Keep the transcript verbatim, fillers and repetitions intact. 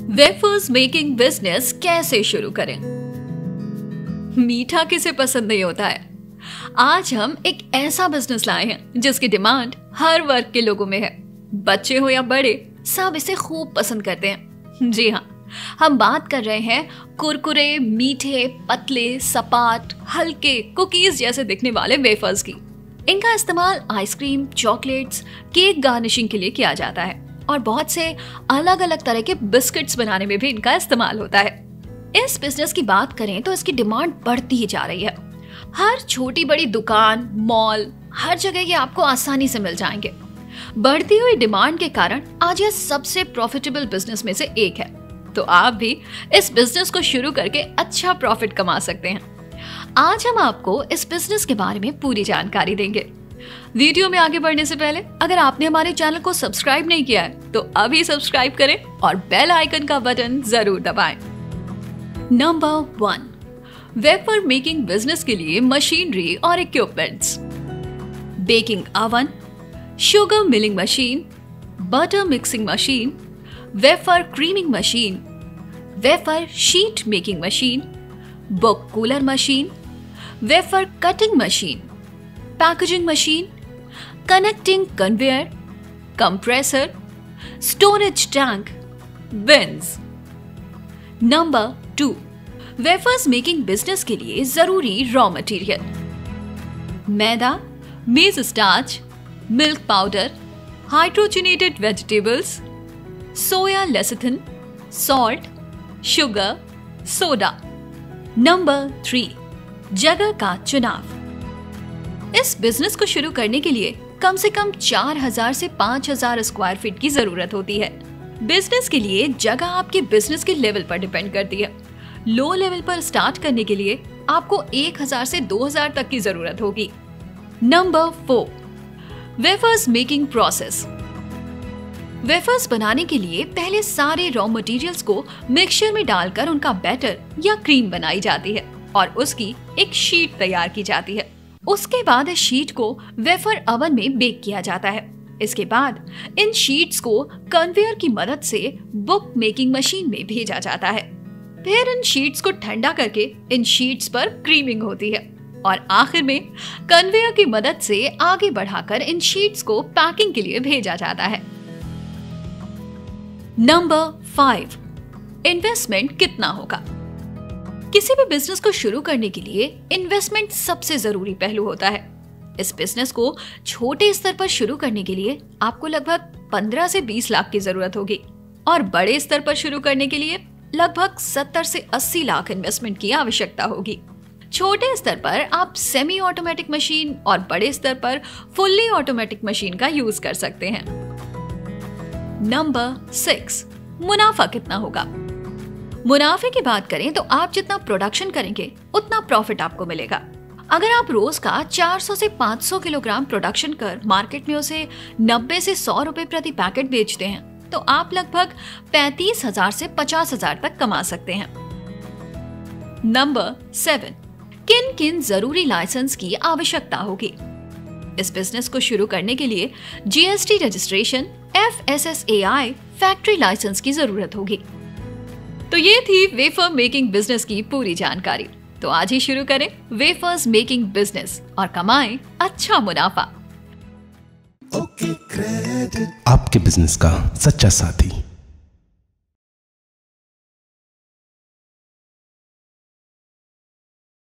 Wafers making business कैसे शुरू करें? मीठा किसे पसंद नहीं होता है। आज हम एक ऐसा बिजनेस लाए हैं जिसकी डिमांड हर वर्ग के लोगों में है। बच्चे हो या बड़े, सब इसे खूब पसंद करते हैं। जी हाँ, हम बात कर रहे हैं कुरकुरे, मीठे, पतले, सपाट, हल्के कुकीज जैसे दिखने वाले वेफर्स की। इनका इस्तेमाल आइसक्रीम, चॉकलेट्स, केक गार्निशिंग के लिए किया जाता है और बहुत से अलग अलग तरह के बिस्किट्स बनाने में भी इनका इस्तेमाल होता है। इस बिजनेस की बात करें तो इसकी डिमांड बढ़ती ही जा रही है। हर छोटी बड़ी दुकान, मॉल, हर जगह ये आपको आसानी से मिल जाएंगे। बढ़ती हुई डिमांड के कारण आज यह सबसे प्रॉफिटेबल बिजनेस में से एक है। तो आप भी इस बिजनेस को शुरू करके अच्छा प्रॉफिट कमा सकते हैं। आज हम आपको इस बिजनेस के बारे में पूरी जानकारी देंगे। वीडियो में आगे बढ़ने से पहले अगर आपने हमारे चैनल को सब्सक्राइब नहीं किया है तो अभी सब्सक्राइब करें और बेल आइकन का बटन जरूर दबाएं। Number one, wafer making business के लिए मशीनरी और equipments. Baking oven, sugar milling machine, butter mixing machine, wafer creaming machine, wafer sheet making machine, book cooler machine, wafer cutting machine, packaging machine, connecting conveyor, compressor, storage tank, bins. Number two, wafers making business के लिए जरूरी raw material. Maida, maize starch, milk powder, hydrogenated vegetables, soya lecithin, salt, sugar, soda. Number three, जगह का चुनाव। इस business को शुरू करने के लिए कम से कम चार हजार से पाँच हजार स्क्वायर फीट की जरूरत होती है। बिजनेस के लिए जगह आपके बिजनेस के लेवल पर डिपेंड करती है। लो लेवल पर स्टार्ट करने के लिए आपको एक हजार से दो हजार तक की जरूरत होगी। Number four, wafers making process. Wafers बनाने के लिए पहले सारे रॉ मटेरियल्स को मिक्सचर में डालकर उनका बैटर या क्रीम बनाई जाती है और उसकी एक शीट तैयार की जाती है। उसके बाद इस शीट को वेफर ओवन में बेक किया जाता है। इसके बाद इन शीट्स को कन्वेयर की मदद से बुक मेकिंग मशीन में भेजा जाता है। फिर इन शीट्स को ठंडा करके इन शीट्स पर क्रीमिंग होती है और आखिर में कन्वेयर की मदद से आगे बढ़ाकर इन शीट्स को पैकिंग के लिए भेजा जाता है। नंबर फाइव, इन्वेस्टमेंट कितना होगा? किसी भी बिजनेस को शुरू करने के लिए इन्वेस्टमेंट सबसे जरूरी पहलू होता है। इस बिजनेस को छोटे स्तर पर शुरू करने के लिए आपको लगभग पंद्रह से बीस लाख की जरूरत होगी और बड़े स्तर पर शुरू करने के लिए लगभग सत्तर से अस्सी लाख इन्वेस्टमेंट की आवश्यकता होगी। छोटे स्तर पर आप सेमी ऑटोमेटिक मशीन और बड़े स्तर पर फुल्ली ऑटोमेटिक मशीन का यूज कर सकते हैं। नंबर सिक्स, मुनाफा कितना होगा? मुनाफे की बात करें तो आप जितना प्रोडक्शन करेंगे उतना प्रॉफिट आपको मिलेगा। अगर आप रोज का चार सौ से पाँच सौ किलोग्राम प्रोडक्शन कर मार्केट में उसे नब्बे से सौ रुपए प्रति पैकेट बेचते हैं तो आप लगभग पैंतीस हजार से पचास हजार तक कमा सकते हैं। नंबर सेवन, किन किन जरूरी लाइसेंस की आवश्यकता होगी? इस बिजनेस को शुरू करने के लिए GST registration, F S S A I, factory licence की जरूरत होगी। तो ये थी वेफर मेकिंग बिजनेस की पूरी जानकारी। तो आज ही शुरू करें वेफर्स मेकिंग बिजनेस और कमाएं अच्छा मुनाफा। आपके बिजनेस का सच्चा साथी।